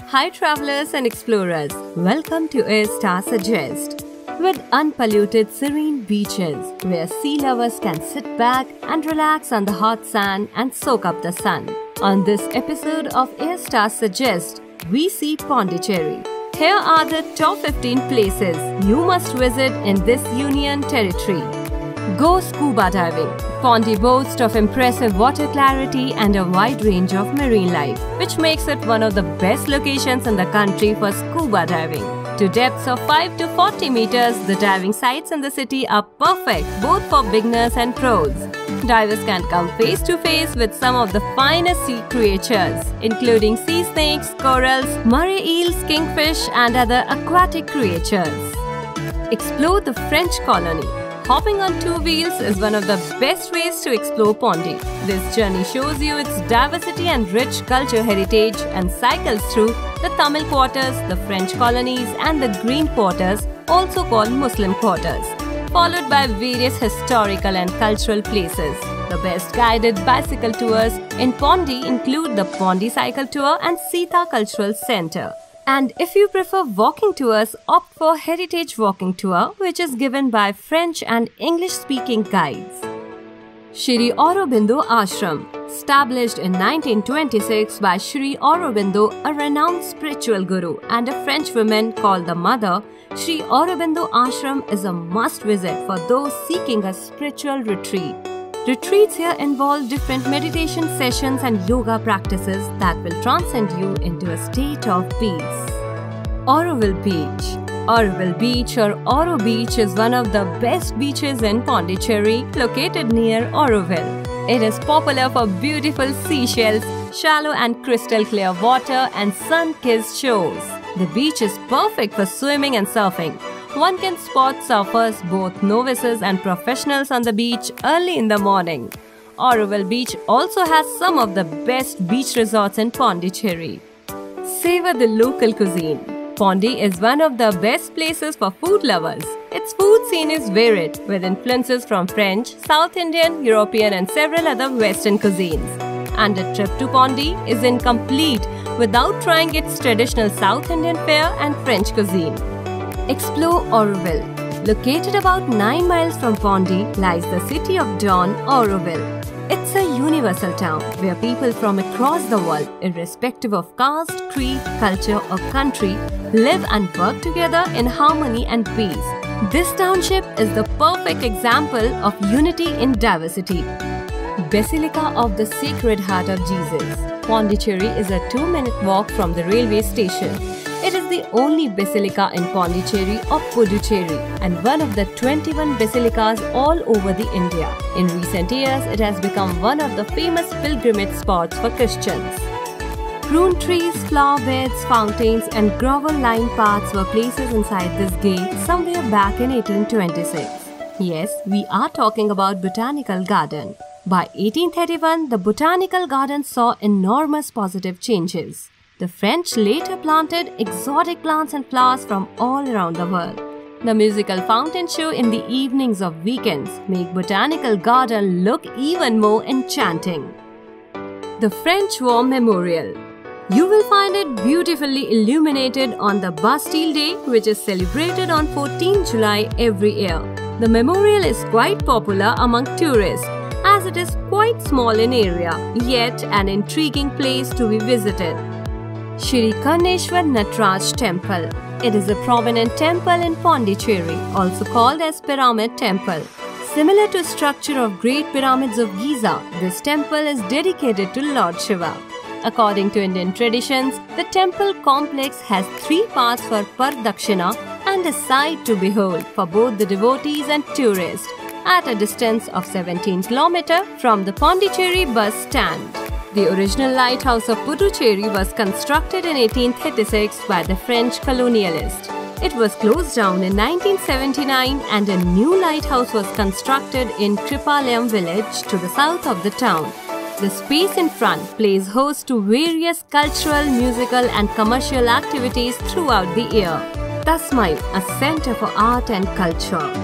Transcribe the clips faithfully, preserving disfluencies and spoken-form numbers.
Hi travelers and explorers, welcome to A Star Suggest. With unpolluted serene beaches where sea lovers can sit back and relax on the hot sand and soak up the sun. On this episode of A Star Suggest, we see Pondicherry. Here are the top fifteen places you must visit in this union territory. Go scuba diving. Pondy boasts of impressive water clarity and a wide range of marine life, which makes it one of the best locations in the country for scuba diving. To depths of five to forty meters, the diving sites in the city are perfect both for beginners and pros. Divers can come face to face with some of the finest sea creatures, including sea snakes, corals, moray eels, kingfish, and other aquatic creatures. Explore the French colony. Hopping on two wheels is one of the best ways to explore Pondy. This journey shows you its diversity and rich culture heritage and cycles through the Tamil quarters, the French colonies, and the Green quarters, also called Muslim quarters, followed by various historical and cultural places. The best guided bicycle tours in Pondy include the Pondy Cycle Tour and Sita Cultural Center. And if you prefer walking tours, opt for Heritage Walking Tour, which is given by French and English-speaking guides. Shri Aurobindo Ashram. Established in nineteen twenty-six by Shri Aurobindo, a renowned spiritual guru, and a French woman called the Mother, Shri Aurobindo Ashram is a must-visit for those seeking a spiritual retreat. Retreats here involve different meditation sessions and yoga practices that will transcend you into a state of peace. Auroville Beach. Auroville Beach or Auro Beach is one of the best beaches in Pondicherry, located near Auroville. It is popular for beautiful seashells, shallow and crystal clear water, and sun-kissed shores. The beach is perfect for swimming and surfing. One can spot surfers, both novices and professionals, on the beach early in the morning. Auroville Beach also has some of the best beach resorts in Pondicherry. Savor the local cuisine. Pondy is one of the best places for food lovers. Its food scene is varied, with influences from French, South Indian, European, and several other Western cuisines. And a trip to Pondy is incomplete without trying its traditional South Indian fare and French cuisine. Explore Auroville. Located about nine miles from Pondy lies the city of dawn, Auroville. It's a universal town where people from across the world, irrespective of caste, creed, culture or country, live and work together in harmony and peace. This township is the perfect example of unity in diversity. Basilica of the Sacred Heart of Jesus. Pondicherry is a two-minute walk from the railway station. It is the only basilica in Pondicherry or Puducherry and one of the twenty-one basilicas all over the India. In recent years, it has become one of the famous pilgrimage spots for Christians. Prune trees, flower beds, fountains and gravel-lined paths were places inside this gate somewhere back in eighteen twenty-six. Yes, we are talking about Botanical Garden. By eighteen thirty-one, the Botanical Garden saw enormous positive changes. The French later planted exotic plants and flowers from all around the world. The musical fountain show in the evenings of weekends make Botanical Garden look even more enchanting. The French War Memorial. You will find it beautifully illuminated on the Bastille Day, which is celebrated on fourteenth July every year. The memorial is quite popular among tourists, as it is quite small in area, yet an intriguing place to be visited. Shri Karneshwar Nataraj Temple. It is a prominent temple in Pondicherry, also called as Pyramid Temple. Similar to structure of Great Pyramids of Giza, this temple is dedicated to Lord Shiva. According to Indian traditions, the temple complex has three parts for Pardakshina and a sight to behold for both the devotees and tourists, at a distance of seventeen kilometers from the Pondicherry bus stand. The original lighthouse of Puducherry was constructed in eighteen thirty-six by the French colonialists. It was closed down in nineteen seventy-nine and a new lighthouse was constructed in Kripalayam village to the south of the town. The space in front plays host to various cultural, musical and commercial activities throughout the year. Tasmai, a center for art and culture.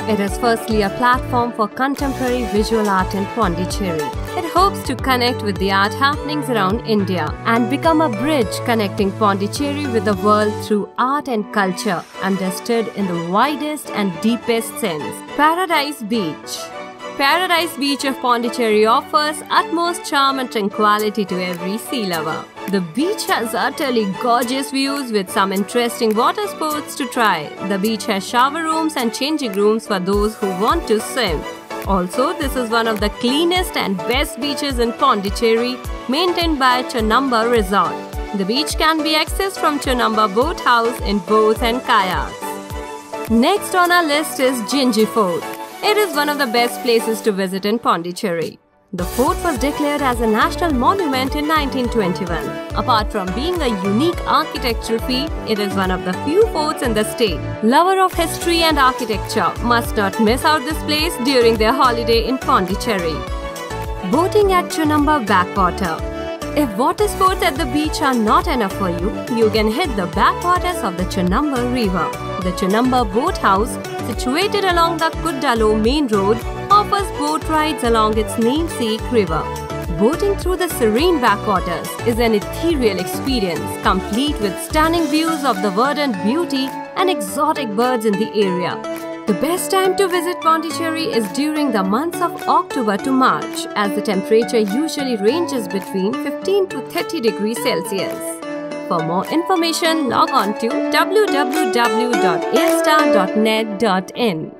It is firstly a platform for contemporary visual art in Pondicherry. It hopes to connect with the art happenings around India and become a bridge connecting Pondicherry with the world through art and culture, understood in the widest and deepest sense. Paradise Beach. Paradise Beach of Pondicherry offers utmost charm and tranquility to every sea lover. The beach has utterly gorgeous views with some interesting water sports to try. The beach has shower rooms and changing rooms for those who want to swim. Also, this is one of the cleanest and best beaches in Pondicherry, maintained by Chonamba Resort. The beach can be accessed from Chonamba Boat House in boats and kayaks. Next on our list is Gingy Fort. It is one of the best places to visit in Pondicherry. The fort was declared as a national monument in nineteen twenty-one. Apart from being a unique architectural feat, it is one of the few forts in the state. Lover of history and architecture must not miss out this place during their holiday in Pondicherry. Boating at Chonamba Backwater. If water sports at the beach are not enough for you, you can hit the backwaters of the Chonamba River. The Chonamba Boat House, situated along the Kuddalo main road, offers boat rides along its namesake river. Boating through the serene backwaters is an ethereal experience, complete with stunning views of the verdant beauty and exotic birds in the area. The best time to visit Pondicherry is during the months of October to March, as the temperature usually ranges between fifteen to thirty degrees Celsius. For more information, log on to w w w dot air star dot net dot in.